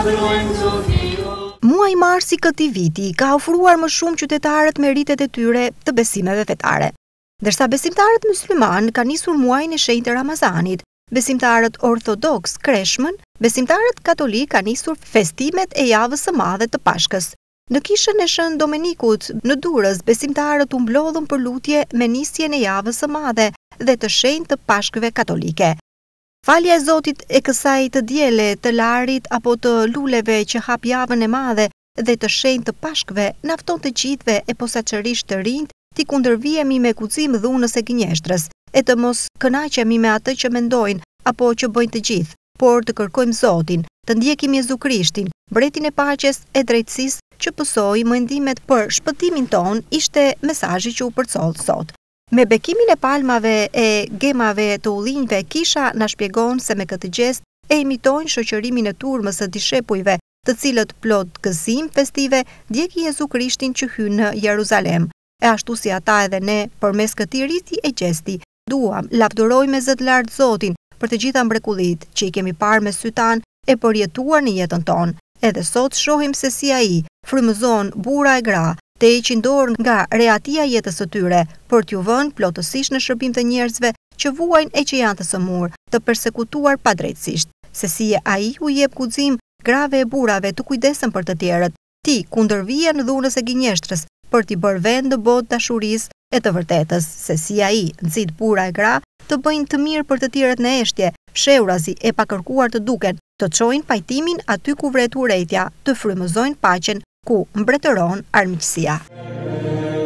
Muaji mars i këtij viti ka ofruar më shumë qytetarët meritet e tyre të besimeve fetare. Ndërsa besimtarët mysliman kanë nisur muajin e shenjtë Ramazanit, besimtarët ortodoks Kreshmën, besimtarët katolik kanë nisur festimet e javës së madhe të Pashkës. Në kishën e Shën Domenikut në Durrës, besimtarët u mblodhën për lutje me nisjen e javës së madhe dhe të shenjtë të Pashkëve katolike. Falja e Zotit e kësaj të diele, të larit apo të luleve që hap javën e madhe dhe të shenjtë të Pashkëve na fton të gjithëve e posaçërisht të rinjt t'i kundërvihemi me guxim dhunës e gënjeshtrës, e të mos kënaqemi me atë që mendojnë apo që bëjnë të gjithë, por të kërkojmë Zotin, të ndjekim Jezu Krishtin, mbretin e paqes e drejtësisë që pësoi mendimet për shpëtimin ton, ishte mesazhi që u përcoll sot. Me bekimin e palmave e gemave të ullinjve, kisha na shpjegon se me këtë gest e imitojnë shoqërimin e turmës së dishepujve, të cilët plot gëzim festive ndjekin Jezu Krishtin që hyn në Jeruzalem. E ashtu si ata edhe ne, përmes këtij riti e gjesti, duam lavdërojmë me zë të lartë Zotin për të gjitha mrekullitë që i kemi parë me sy tan e përjetuar në jetën tonë. Edhe sot shohim se si ai frymëzon burra e gra, të heqin dorë nga reatia jetës së tyre, për t'ju vënë plotësisht në shërbim të njerëzve që vuajnë e që janë të sëmurë, të përsekutuar padrejtësisht. Se si ai u jep guxim grave e burrave të kujdesen për të tjerët, ti kundërvihen dhunës e gënjeshtrës për t'i bërë vend në botë dashurisë e të vërtetës, se si ai nxit burra e gra të bëjnë të mirë për të tjerët në eshtje, fshehurazi e pakërkuar të duken, të çojnë pajtimin aty ku vret urrejtja, të frymëzojnë paqen ku mbretëron armiqësia.